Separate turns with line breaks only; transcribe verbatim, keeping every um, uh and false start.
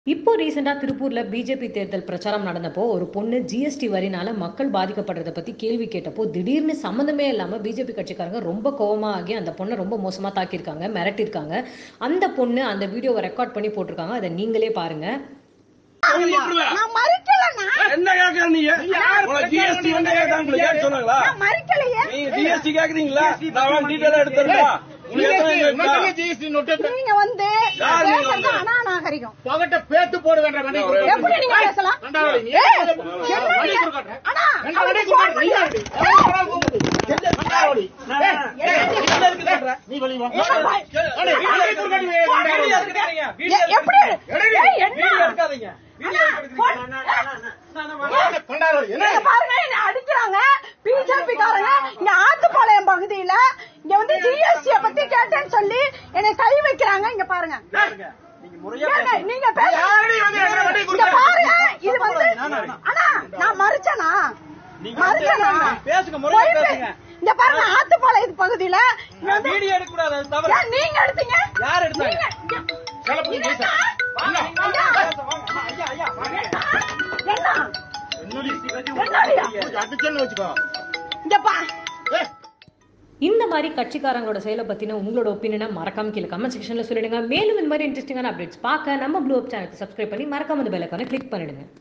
இப்போ ரீசெண்டா திருப்பூர்ல பிஜேபி தேர்தல் பிரச்சாரம் நடந்தப்போ ஒரு பொண்ணு ஜிஎஸ்டி வரினால மக்கள் பாதிக்கப்படுறத பத்தி கேள்வி கேட்டப்போ திடீர்னு சம்மந்தமே இல்லாம பிஜேபி கட்சிக்காரங்க ரொம்ப கோவமா ஆகி அந்த பொண்ணை ரொம்ப மோசமா தாக்கியிருக்காங்க, மிரட்டியிருக்காங்க. அந்த பொண்ணு அந்த வீடியோவை ரெக்கார்ட் பண்ணி போட்டிருக்காங்க. அதை நீங்களே பாருங்க.
நான் மறுக்கலனா
என்ன கேக்குற நீங்க உங்க ஜிஎஸ்டி வந்து கேக்குறாங்க உங்களுக்கு கேட்க சொன்னாங்களா
நான் மறுக்கலையே
நீங்க ஜிஎஸ்டி கேக்குறீங்களா நான் டீடைலா எடுத்துறேன்
நீங்க வந்து பேசுறது அநாகரிகம்
பகட்ட பேத்து போட வேண்டாம்
எப்படி நீங்க பேசலாம் அண்ணா
நீ வெளிய வா
எப்படி பாருங்க என்ன அடிக்கிறாங்க பிஜேபி காரங்க இங்க ஆத்துப்பாளையம் பகுதியில இங்க வந்து ஜிஎஸ்டி பத்தி கேட்டேன்னு சொல்லி என்னை கை வைக்கிறாங்க. இங்க பாருங்க நீங்க பாருங்க இது வந்து அண்ணா நான் மறுச்சனா மறுச்சனா இங்க பாருங்க ஆத்துப்பாளையம் பகுதியில நீங்க எடுத்தீங்க
யார் எடுத்தாங்க
இந்த மாதிரி கட்சிக்காரங்களோட செயலை பத்தின உங்களோட ஒப்பீனியனை மறக்காம கீழே கமெண்ட் செக்ஷன்ல சொல்லிடுங்க. மேலும் இந்த மாதிரி இன்ட்ரெஸ்டிங்கான அப்டேட்ஸ் பார்க்க நம்ம ப்ளூ அப் சேனலுக்கு சப்ஸ்கிரைப் பண்ணி மறக்காம அந்த பெல் ஐகானை கிளிக் பண்ணிடுங்க.